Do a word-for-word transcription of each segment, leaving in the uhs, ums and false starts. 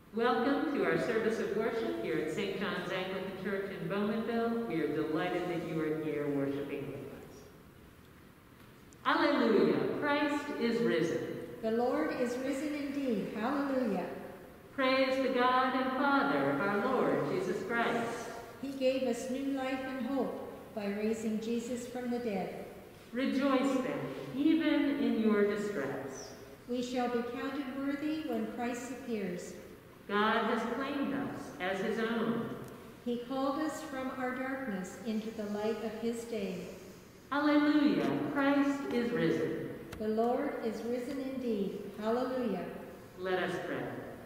Welcome to our service of worship here at Saint John's Anglican Church in Bowmanville. We are delighted that you are here worshiping with us. Alleluia! Christ is risen. The Lord is risen indeed. Hallelujah. Praise the God and Father of our Lord Jesus Christ. He gave us new life and hope by raising Jesus from the dead. Rejoice then, even in your distress. We shall be counted worthy when Christ appears. God has claimed us as his own. He called us from our darkness into the light of his day. Alleluia! Christ is risen. The Lord is risen indeed. Hallelujah. Let us pray.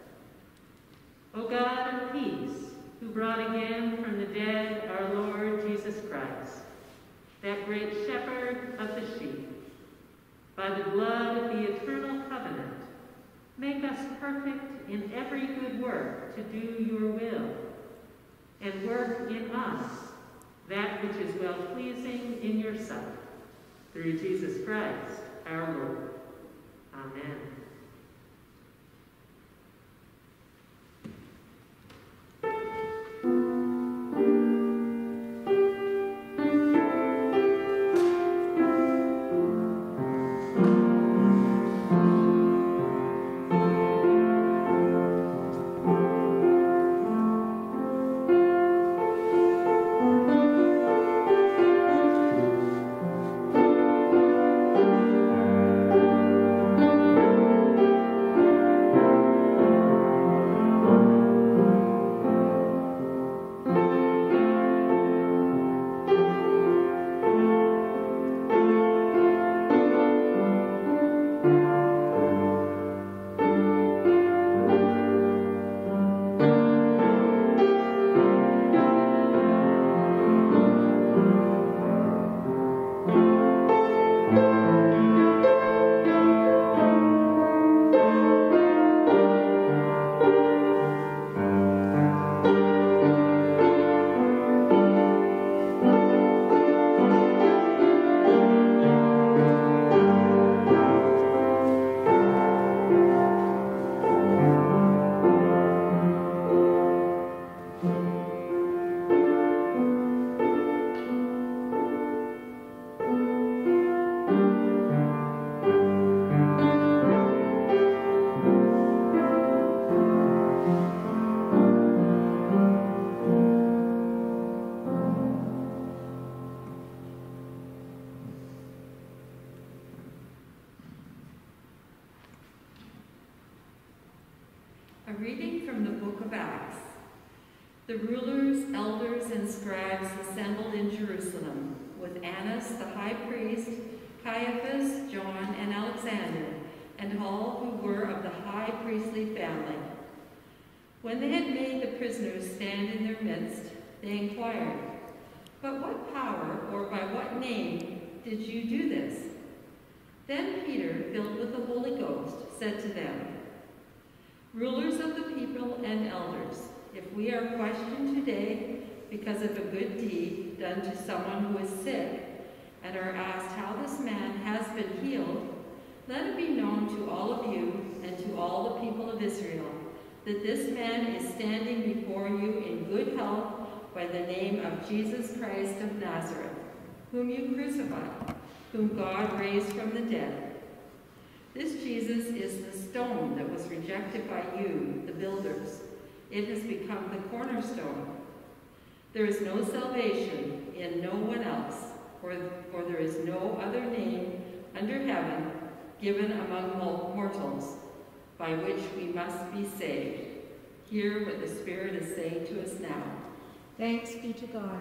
O God of peace, who brought again from the dead our Lord Jesus Christ, that great shepherd of the sheep, by the blood of the eternal covenant, make us perfect in every good work to do your will, and work in us that which is well-pleasing in your sight, through Jesus Christ our Lord. Amen. A reading from the book of Acts. The rulers, elders, and scribes assembled in Jerusalem with Annas the high priest, Caiaphas, John, and Alexander, and all who were of the high priestly family. When they had made the prisoners stand in their midst, they inquired, "But what power or by what name did you do this?" Then Peter, filled with the Holy Ghost, said to them, "Rulers of the people and elders, if we are questioned today because of a good deed done to someone who is sick, and are asked how this man has been healed, let it be known to all of you and to all the people of Israel that this man is standing before you in good health by the name of Jesus Christ of Nazareth, whom you crucified, whom God raised from the dead. This Jesus is the stone that was rejected by you, the builders. It has become the cornerstone. There is no salvation in no one else, for, for there is no other name under heaven given among mortals by which we must be saved." Hear what the Spirit is saying to us now. Thanks be to God.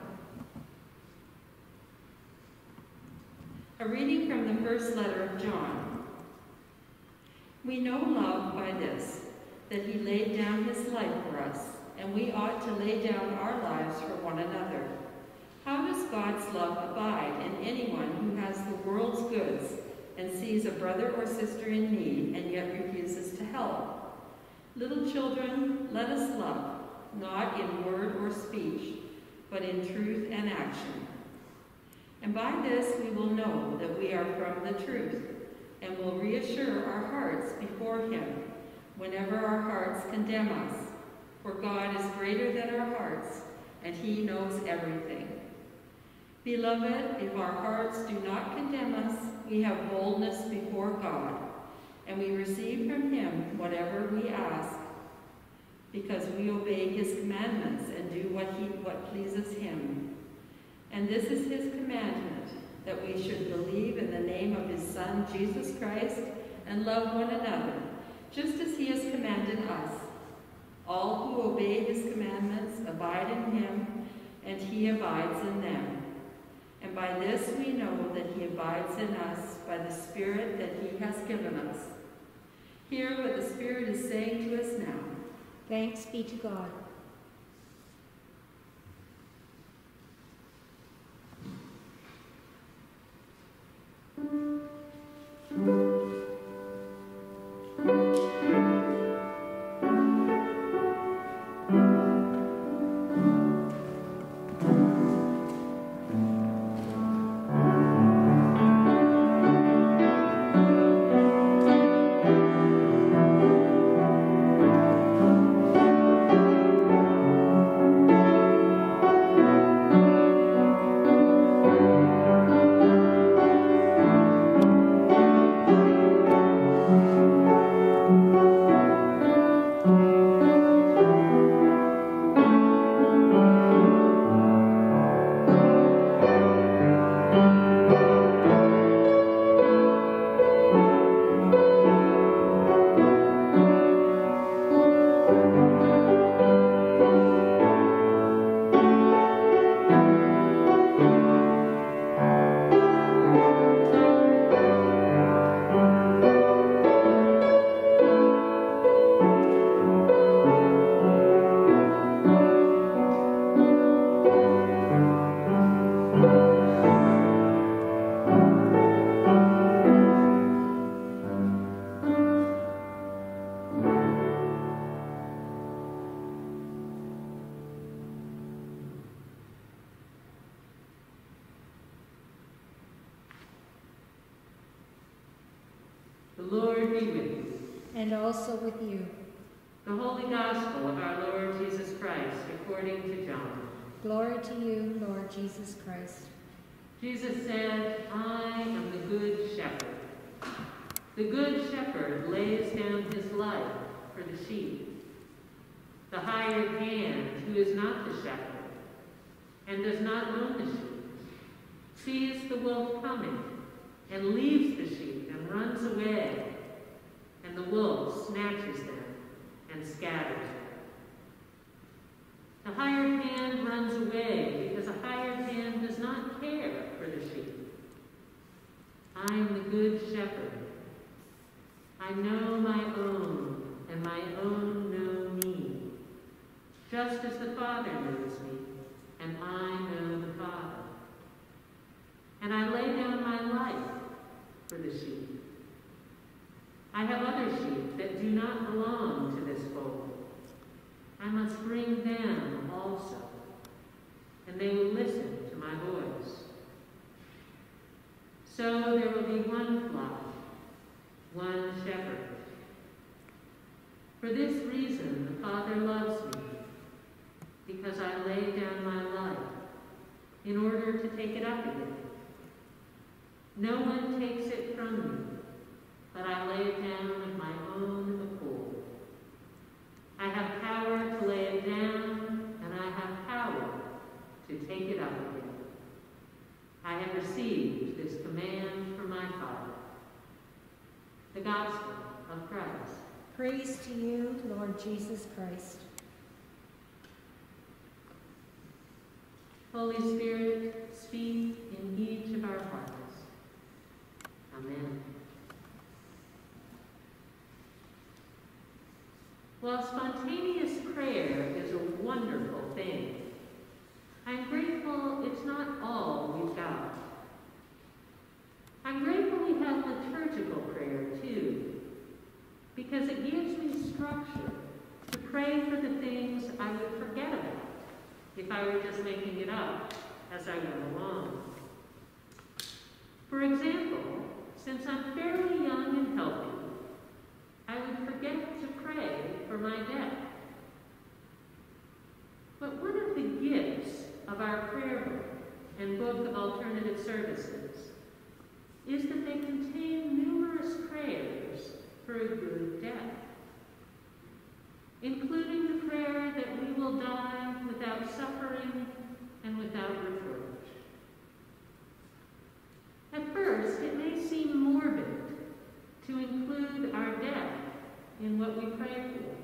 A reading from the first letter of John. We know love by this, that he laid down his life for us, and we ought to lay down our lives for one another. How does God's love abide in anyone who has the world's goods and sees a brother or sister in need and yet refuses to help? Little children, let us love, not in word or speech, but in truth and action. And by this we will know that we are from the truth, and will reassure our hearts before him whenever our hearts condemn us. for God is greater than our hearts, and he knows everything. Beloved, if our hearts do not condemn us, we have boldness before God, and we receive from him whatever we ask, because we obey his commandments and do what he what pleases him. And this is his commandment, that we should believe in the name of his Son, Jesus Christ, and love one another, just as he has commanded us. All who obey his commandments abide in him, and he abides in them. And by this we know that he abides in us, by the Spirit that he has given us. Hear what the Spirit is saying to us now. Thanks be to God. The Lord be with you. And also with you. The Holy Gospel of our Lord Jesus Christ according to John. Glory to you, Lord Jesus Christ. Jesus said, I am the good shepherd. The good shepherd lays down his life for the sheep. The hired hand, who is not the shepherd, and does not own the sheep, sees the wolf coming, and leaves the sheep and runs away, and the wolf snatches them and scatters them. The hired hand runs away because a hired hand does not care for the sheep. I am the good shepherd. I know my own, and my own know me, just as the Father knows me, and I know the Father. And I lay down my life for the sheep. I have other sheep that do not belong to this fold. I must bring them also, and they will listen to my voice. So there will be one flock, one shepherd. For this reason the Father loves me, because I lay down my life in order to take it up again. No one takes it from me, but I lay it down of my own accord. I have power to lay it down, and I have power to take it up again. I have received this command from my Father. The Gospel of Christ. Praise to you, Lord Jesus Christ. Holy Spirit, speak in each of our hearts. Amen. While spontaneous prayer is a wonderful thing, I'm grateful it's not all we've got. I'm grateful we have liturgical prayer, too, because it gives me structure to pray for the things I would forget about if I were just making it up as I went along. For example, since I'm fairly young and healthy, I would forget to pray for my death. services is that they contain numerous prayers for a good death, including the prayer that we will die without suffering and without reproach. At first, it may seem morbid to include our death in what we pray for.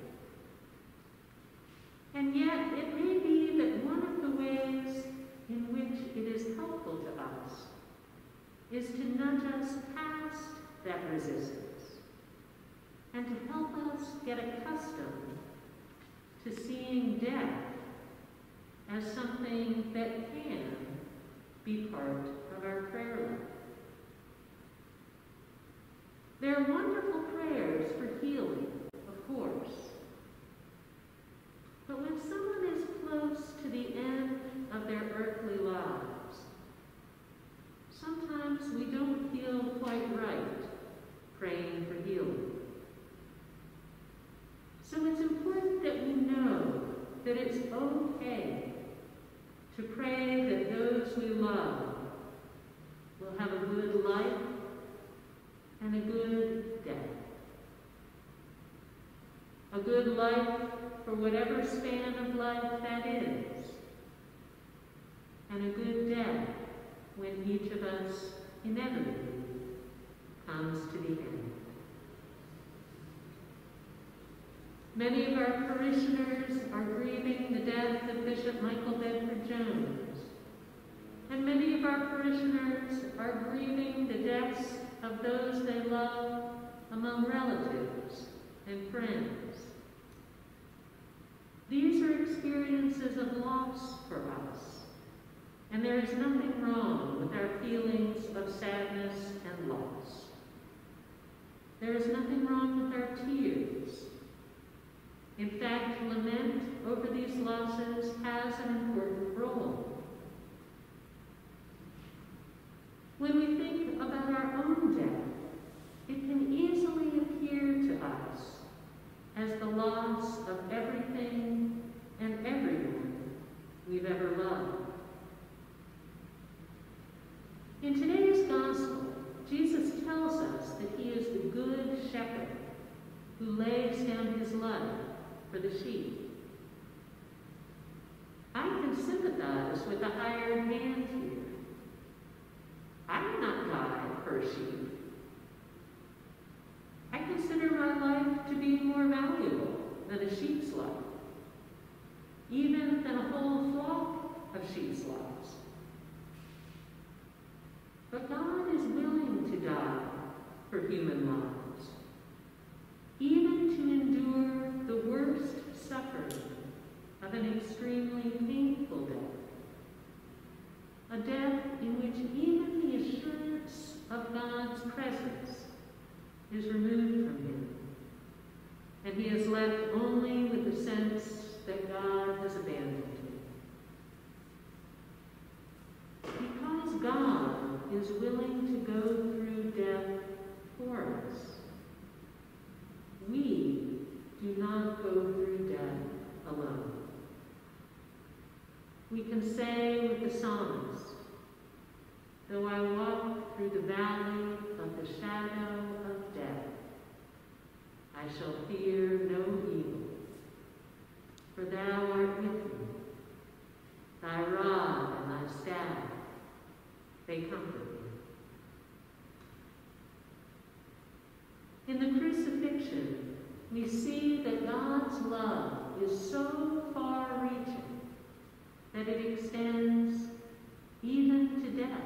And yet, it may be that one of the ways in which it is helpful to us is to nudge us past that resistance and to help us get accustomed to seeing death as something that can be part of our prayer life. There are wonderful prayers for healing, of course. But when someone is close to the end of their earthly lives, sometimes we don't feel quite right praying for healing. So it's important that we know that it's okay to pray that those we love will have a good life and a good death. A good life for whatever span of life that is, and a good death when each of us inevitably comes to the end. Many of our parishioners are grieving the death of Bishop Michael Bedford Jones, and many of our parishioners are grieving the deaths of those they love among relatives and friends. These are experiences of loss for us, and there is nothing wrong with our feelings of sadness and loss. There is nothing wrong with our tears. In fact, lament over these losses has an important role. When we think about our own death, it can easily appear to us as the loss of everything and everyone we've ever loved. In today's gospel, Jesus tells us that he is the good shepherd who lays down his life for the sheep. I can sympathize with the hired hand here. I would not die for a sheep. I consider my life to be more valuable than a sheep's life, even than a whole flock of sheep's lives. But God is willing to die for human lives, even to endure the worst suffering of an extremely painful death, a death in which even the assurance of God's presence is removed from him, and he is left only with the sense that God has abandoned him. Because God is willing to go through death for us, we do not go through death alone. We can say with the psalmist, though I walk through the valley of the shadow of death, I shall fear no evil, for thou art with me. Thy rod and thy staff, they comfort me. In the crucifixion, we see that God's love is so far-reaching that it extends even to death.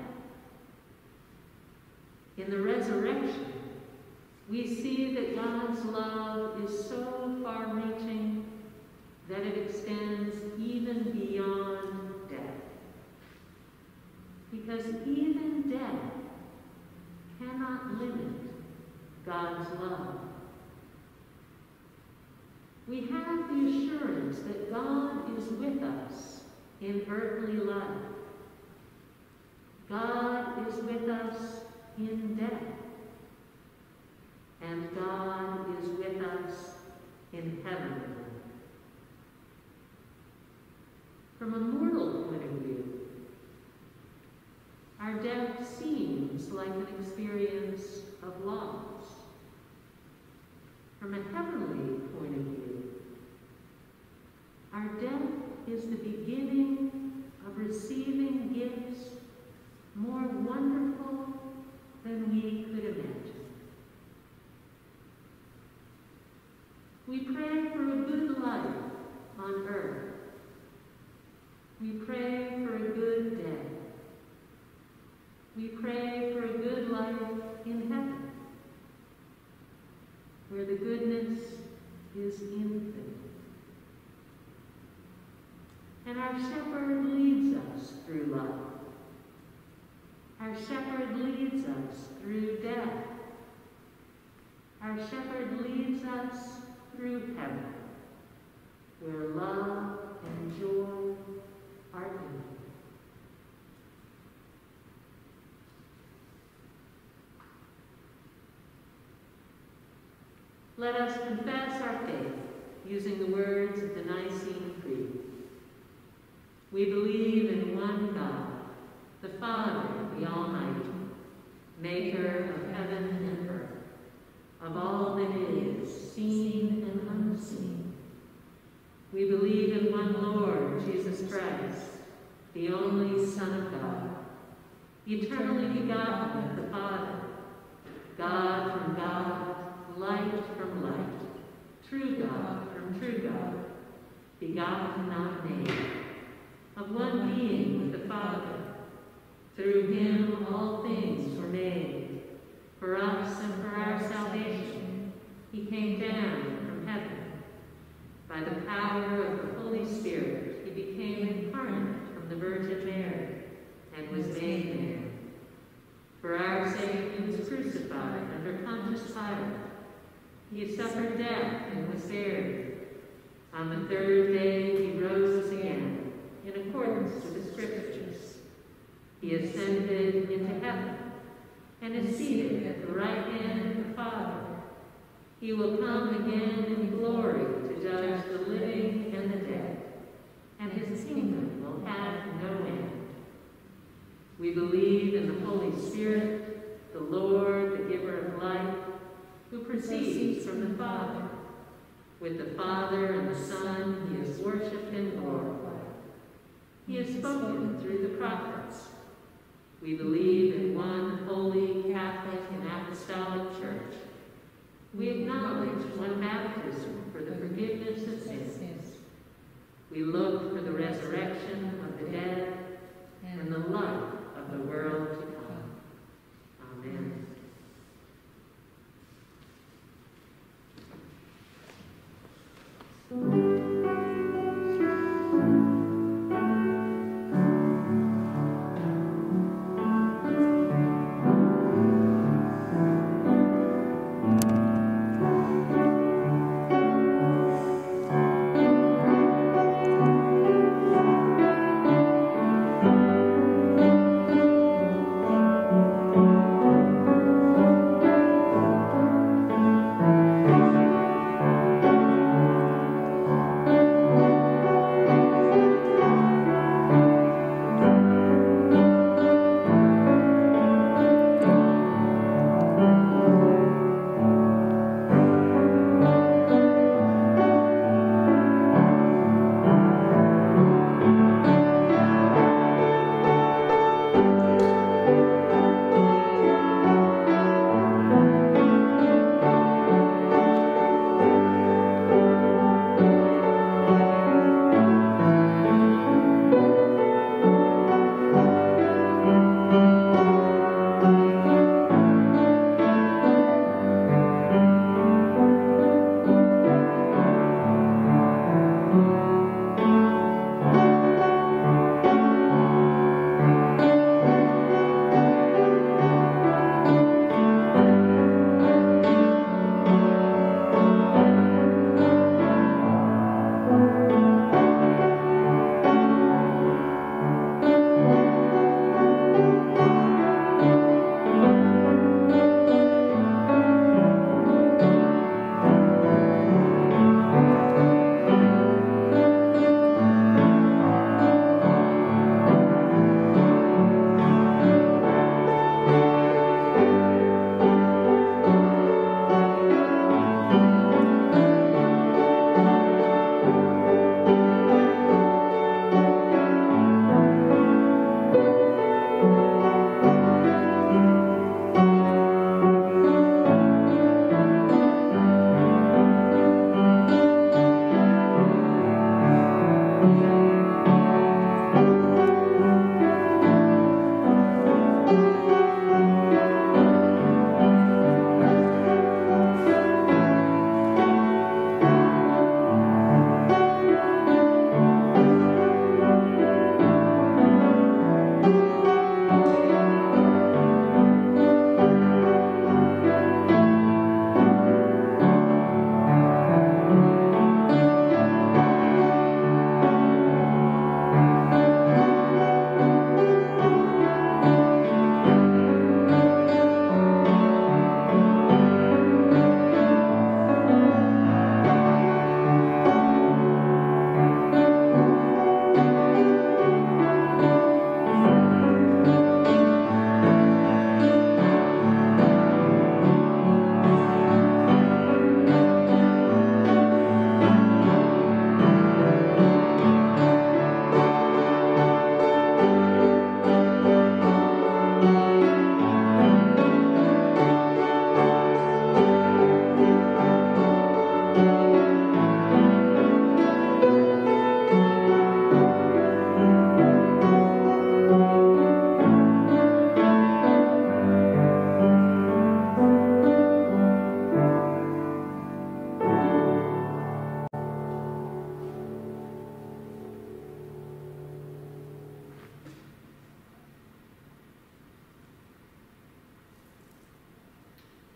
In the resurrection, we see that God's love is so far-reaching that it extends even beyond death. Because even death cannot limit God's love. We have the assurance that God is with us in earthly life. God is with us in death. And God is with us in heaven. From a mortal point of view, our deaths Our shepherd leads us through life. Our shepherd leads us through death. Our shepherd leads us through heaven, where love and joy are in. Let us confess our faith using the words of the Nicene Creed. We believe in one God, the Father, the Almighty, maker of heaven and earth, of all that is, seen and unseen. We believe in one Lord, Jesus Christ, the only Son of God, eternally begotten of the Father, God from God, light from light, true God from true God, begotten, not made, of one being with the Father. Through him all things were made. For us and for our salvation, he came down from heaven. By the power of the Holy Spirit, he became incarnate from the Virgin Mary and was made man. For our sake he was crucified under Pontius Pilate. He suffered death and was buried. On the third day he rose again, in accordance with the Scriptures. He ascended into heaven and is seated at the right hand of the Father. He will come again in glory to judge the living and the dead, and his kingdom will have no end. We believe in the Holy Spirit, the Lord, the giver of life, who proceeds from the Father. With the Father and the Son, he is worshipped and glorified. He has spoken through the prophets. We believe in one holy, Catholic, and Apostolic Church. We acknowledge one baptism for the forgiveness of sins. We look for the resurrection of the dead and the life of the world to come. Amen. Thank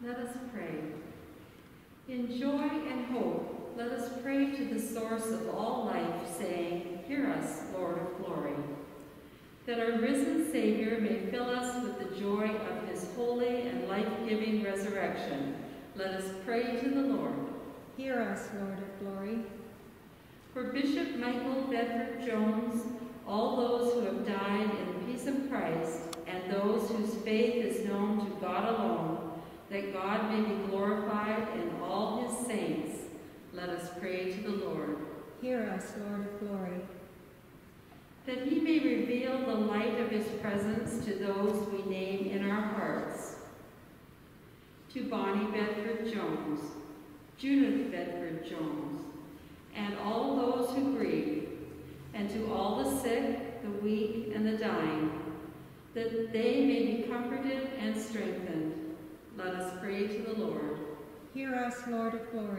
Let us pray. In joy and hope, let us pray to the source of all life, saying, "Hear us, Lord of glory." That our risen Savior may fill us with the joy of his holy and life-giving resurrection, let us pray to the Lord. Hear us, Lord of glory. For Bishop Michael Bedford Jones, all those who have died in the peace of Christ, and those whose faith is known to God alone, that God may be glorified in all his saints, let us pray to the Lord. Hear us, Lord of glory. That he may reveal the light of his presence to those we name in our hearts. To Bonnie Bedford Jones, Judith Bedford Jones, and all those who grieve, and to all the sick, the weak, and the dying, that they may be comforted and strengthened, let us pray to the Lord. Hear us, Lord of glory.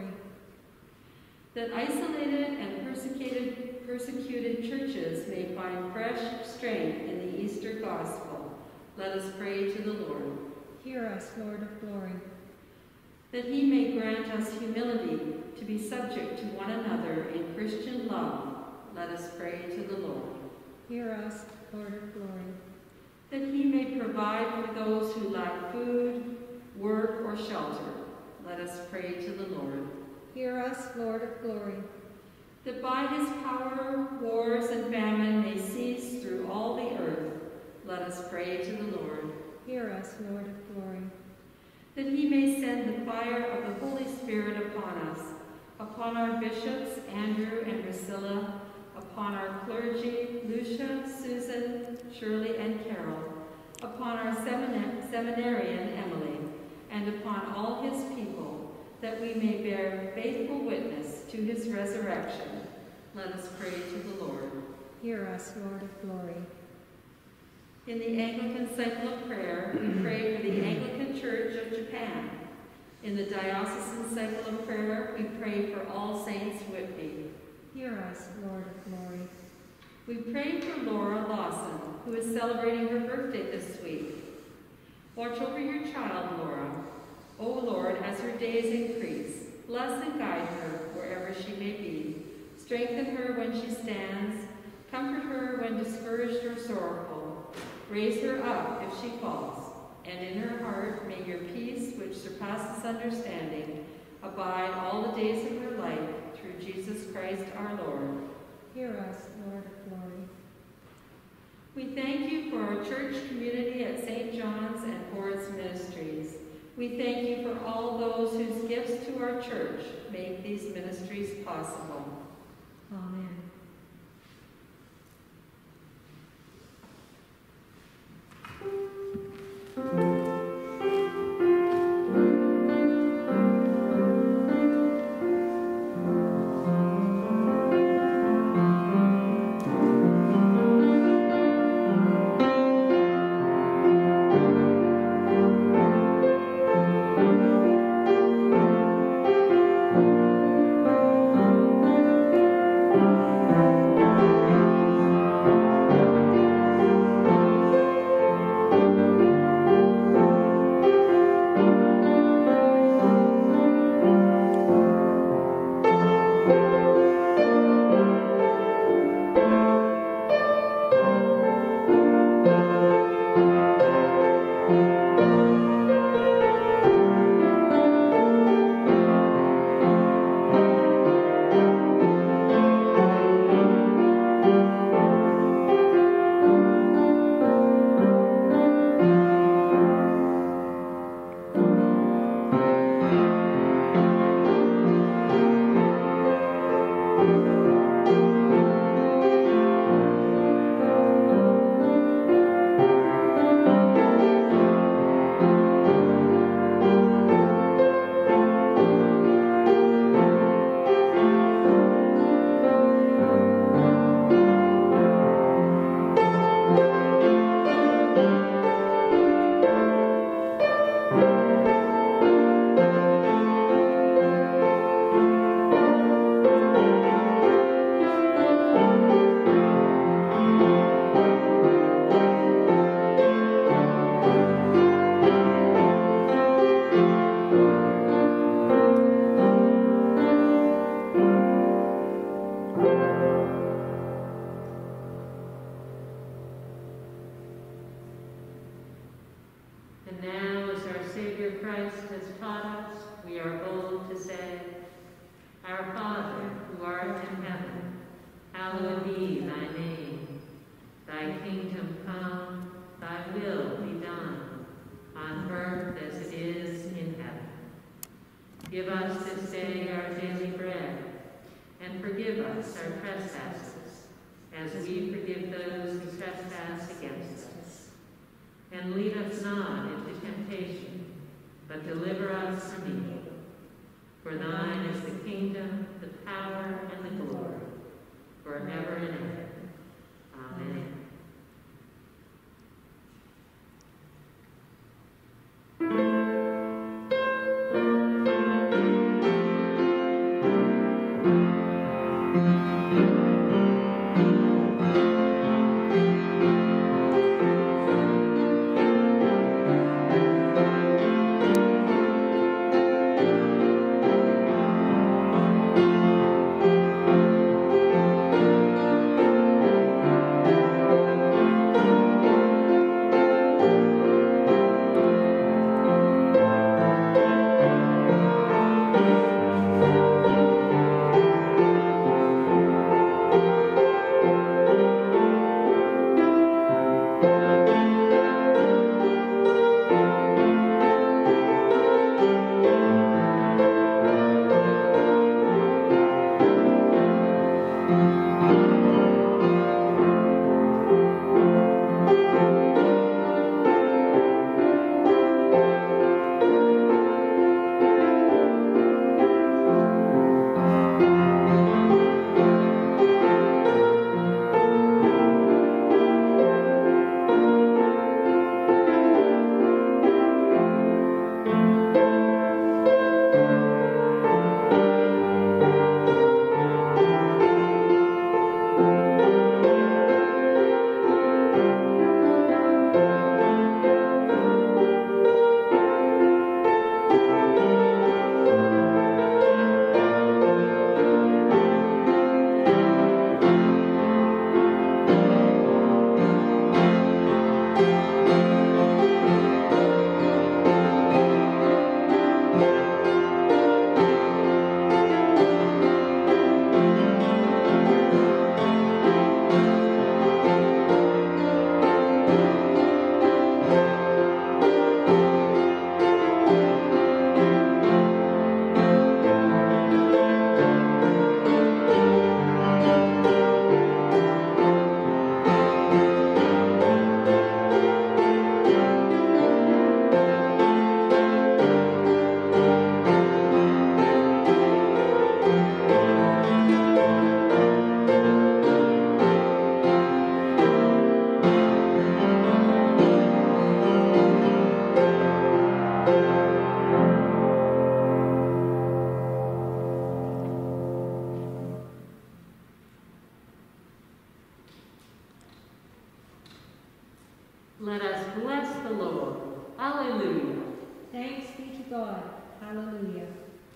That isolated and persecuted, persecuted churches may find fresh strength in the Easter gospel, let us pray to the Lord. Hear us, Lord of glory. That he may grant us humility to be subject to one another in Christian love, let us pray to the Lord. Hear us, Lord of glory. That he may provide for those who lack food, work, or shelter, let us pray to the Lord. Hear us, Lord of glory. That by his power, wars and famine may cease through all the earth, let us pray to the Lord. Hear us, Lord of glory. That he may send the fire of the Holy Spirit upon us, upon our bishops, Andrew and Priscilla, upon our clergy, Lucia, Susan, Shirley, and Carol, upon our seminar seminarian, Emily, and upon all his people, that we may bear faithful witness to his resurrection. Let us pray to the Lord. Hear us, Lord of glory. In the Anglican Cycle of Prayer, we pray for the Anglican Church of Japan. In the Diocesan Cycle of Prayer, we pray for All Saints Whitby. Hear us, Lord of glory. We pray for Laura Lawson, who is celebrating her birthday this week. Watch over your child, Laura. O Lord, as her days increase, bless and guide her wherever she may be. Strengthen her when she stands. Comfort her when discouraged or sorrowful. Raise her up if she falls. And in her heart may your peace, which surpasses understanding, abide all the days of her life, through Jesus Christ our Lord. Hear us, Lord of glory. We thank you for our church community at Saint John's and for its ministries. We thank you for all those whose gifts to our church make these ministries possible. Amen. Thank And now, as our Savior Christ has taught us, we are bold to say, Our Father, who art in heaven, hallowed be thy name. Thy kingdom come, thy will be done, on earth as it is in heaven. Give us this day our daily bread, and forgive us our trespasses, as we forgive those who trespass against us. And lead us not into temptation, but deliver us from evil. For thine is the kingdom, the power, and the glory, forever and ever. Amen. Let us bless the Lord. Alleluia. Thanks be to God. Hallelujah.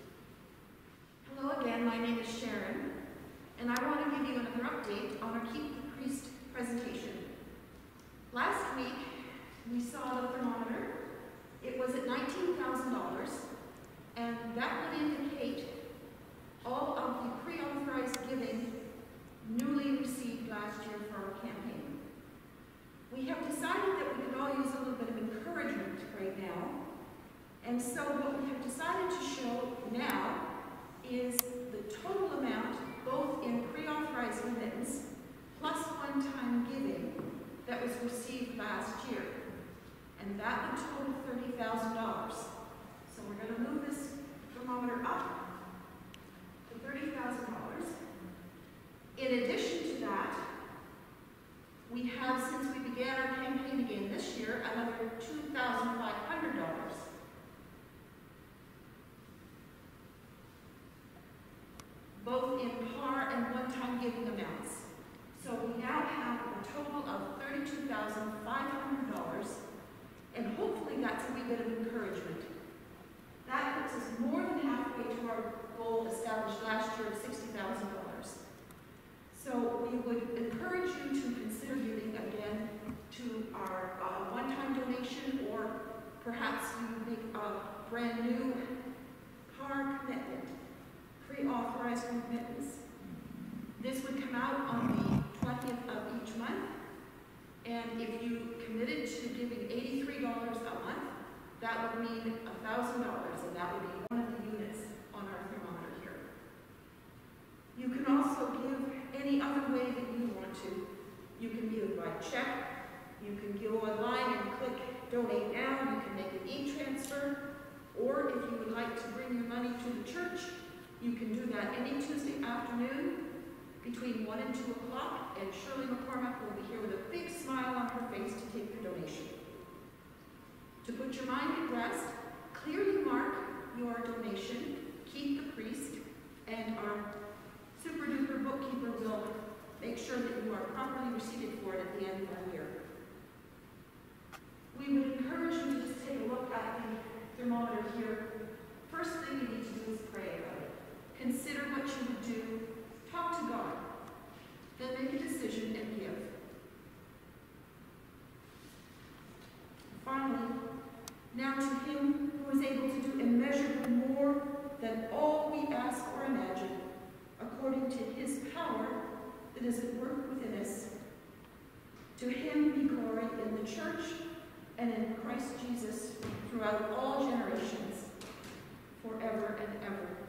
Hello again, my name is Sharon, and I want to give you another update on our Keep the Priest presentation. Last week, we saw the thermometer. It was at nineteen thousand dollars, and that would indicate all of the pre-authorized giving newly received last year for our campaign. We have decided that we could all use a little bit of encouragement right now, and so what we have decided to show now is the total amount, both in pre-authorized remittance plus one-time giving, that was received last year. And that would total thirty thousand dollars. So we're going to move this thermometer up to thirty thousand dollars. In addition to that, we have, since we began our campaign again this year, another two thousand five hundred dollars. Both in par and one-time giving amounts. So we now have a total of thirty-two thousand five hundred dollars, and hopefully that's a wee bit of encouragement. That puts us more than halfway to our goal established last year of sixty thousand dollars. a brand new car commitment, pre-authorized commitments. This would come out on the twentieth of each month, and if you committed to giving eighty-three dollars a month, that would mean one thousand dollars, and that would be one of the units on our thermometer here. You can also give any other way that you want to. You can give by check, you can go online and click donate now, you can make an e-transfer, or if you would like to bring your money to the church, you can do that any Tuesday afternoon between one and two o'clock, and Shirley McCormack will be here with a big smile on her face to take your donation. To put your mind at rest, clearly mark your donation, keep the priest, and our super duper bookkeeper will make sure that you are properly receipted for it at the end of our year. We would encourage you to just take a look at the thermometer here. First thing you need to do is pray about it. Consider what you would do. Talk to God. Then make a decision and give. Finally, now to him who is able to do immeasurably more than all we ask or imagine, according to his power that is at work within us. To him be glory in the church and in Christ Jesus throughout all generations, forever and ever.